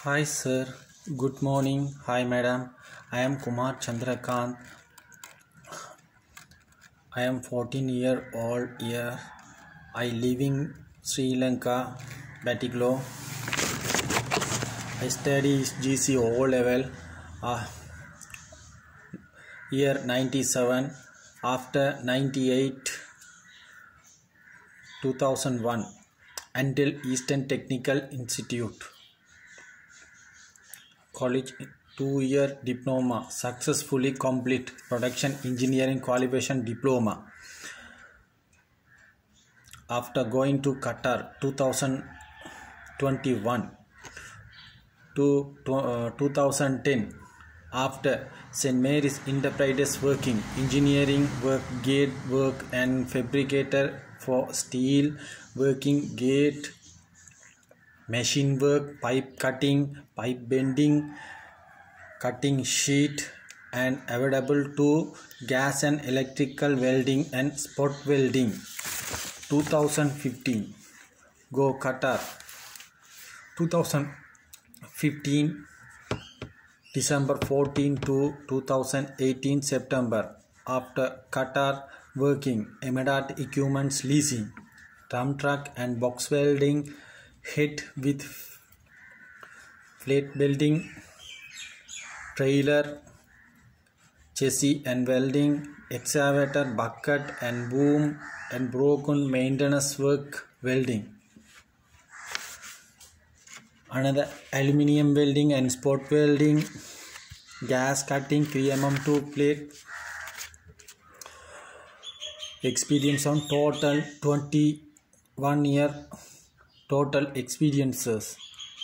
Hi sir, good morning. Hi madam. I am Kumar Chandrakant. I am 14-year-old here. I live in Sri Lanka, Batiklo. I study GC O level. Year 97. After 98, 2001 until Eastern Technical Institute. College 2-year diploma, successfully complete production engineering qualification diploma. After going to Qatar 2021 to 2010, after St. Mary's Enterprises working engineering work, gate work and fabricator for steel working, gate machine work, pipe cutting, pipe bending, cutting sheet, and available to gas and electrical welding and spot welding. 2015 go Qatar. 2015 December 14 to 2018 September. After Qatar working Emirat Equipments leasing, drum truck and box welding, head with plate building, trailer, chassis and welding, excavator, bucket and boom and broken maintenance work welding. Another aluminium welding and spot welding, gas cutting 3mm2 plate. Experience on total 21 year total experiences.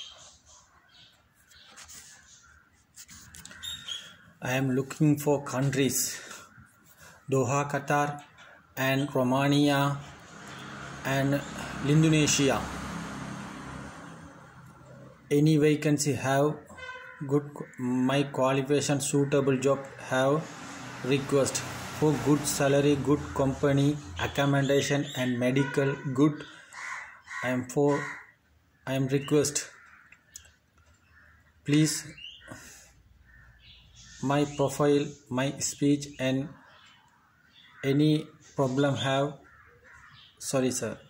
I am looking for countries Doha, Qatar and Romania and Indonesia. Any vacancy have good my qualification suitable job have request for good salary, good company, accommodation and medical good. I am request please my profile, my speech and any problem have sorry sir.